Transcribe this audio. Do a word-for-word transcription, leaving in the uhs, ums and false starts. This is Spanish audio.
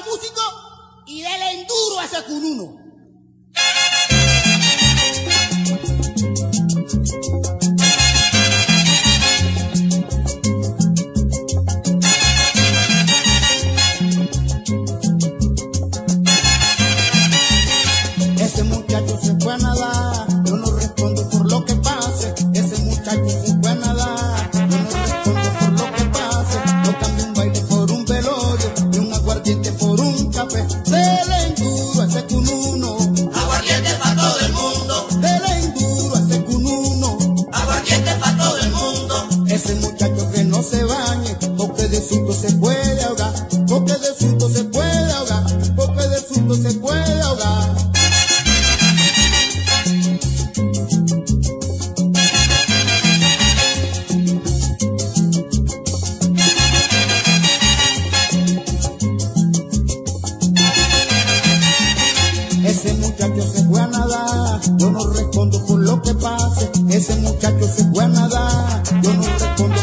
músico y dele enduro a ese cununo. Ese muchacho se fue a nadar, yo no respondo por lo que pase. Ese muchacho se fue a nadar, yo no respondo por lo que pase. No cambio un baile por un velorio, y un aguardiente por un café. Dele enduro a ese cununo, aguardiente pa' todo el mundo. Dele enduro a ese cununo, aguardiente pa' todo el mundo. Ese muchacho que no se bañe, porque de susto se puede ahogar. Porque de susto se puede ahogar, porque de susto se puede ahogar. Ese muchacho se fue a nadar, yo no respondo por lo que pase. Ese muchacho se fue a nadar, yo no respondo